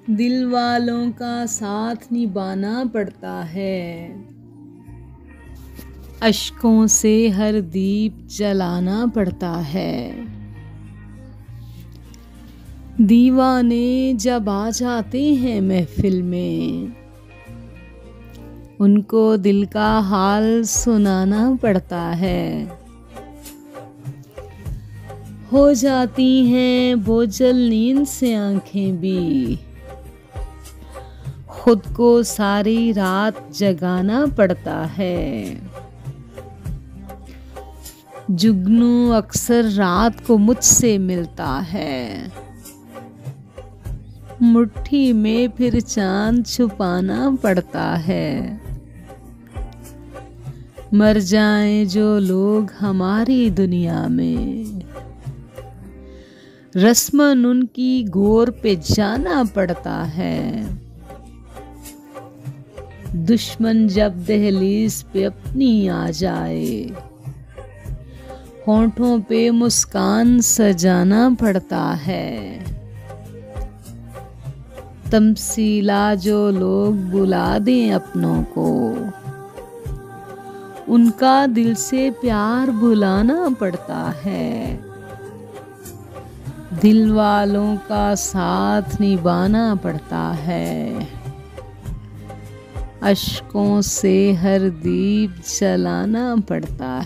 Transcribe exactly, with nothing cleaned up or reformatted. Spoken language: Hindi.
दिल वालों का साथ निभाना पड़ता है। अश्कों से हर दीप जलाना पड़ता है। दीवाने जब आ जाते हैं महफिल में, उनको दिल का हाल सुनाना पड़ता है। हो जाती हैं बोझल नींद से आंखें भी, खुद को सारी रात जगाना पड़ता है। जुगनू अक्सर रात को मुझसे मिलता है, मुट्ठी में फिर चांद छुपाना पड़ता है। मर जाएं जो लोग हमारी दुनिया में, रस्मन उनकी गोर पे जाना पड़ता है। दुश्मन जब दहलीज पे अपनी आ जाए, होठों पे मुस्कान सजाना पड़ता है। तमसीला जो लोग बुला दें अपनों को, उनका दिल से प्यार भुलाना पड़ता है। दिल वालों का साथ निभाना पड़ता है। अश्कों से हर दीप जलाना पड़ता है।